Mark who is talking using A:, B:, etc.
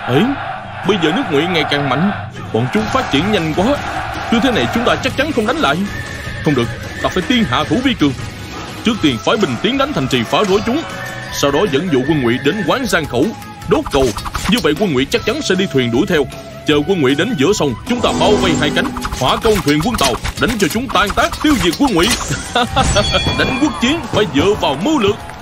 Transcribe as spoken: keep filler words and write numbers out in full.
A: ấy, bây giờ nước Ngụy ngày càng mạnh, bọn chúng phát triển nhanh quá. Như thế này chúng ta chắc chắn không đánh lại. Không được, ta phải tiên hạ thủ vi cường. Trước tiên phái binh tiến đánh thành trì phá rối chúng, sau đó dẫn dụ quân Ngụy đến quán Giang Khẩu đốt cầu. Như vậy quân Ngụy chắc chắn sẽ đi thuyền đuổi theo. Chờ quân Ngụy đến giữa sông, chúng ta bao vây hai cánh, hỏa công thuyền quân Tàu, đánh cho chúng tan tác, tiêu diệt quân Ngụy. Đánh quốc chiến phải dựa vào mưu lược.